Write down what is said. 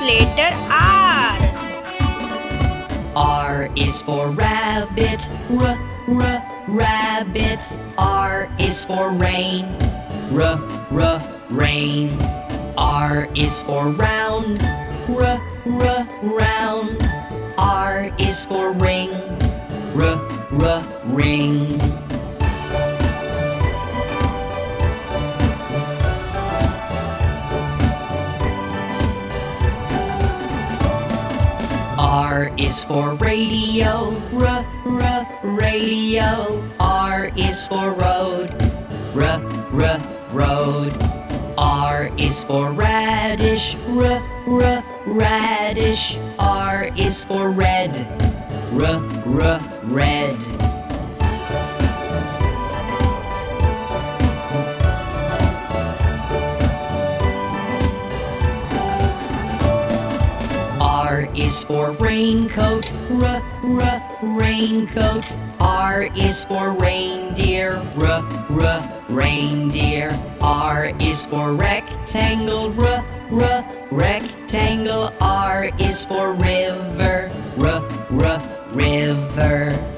letter R. R is for rabbit, rabbit. R is for rain, rain. R is for round, round. R is for ring, ring. R is for radio, radio. R is for road, road. R is for radish, radish. R is for red, red. R is for raincoat, raincoat. R is for reindeer, reindeer. R is for rectangle, rectangle. R is for river, river.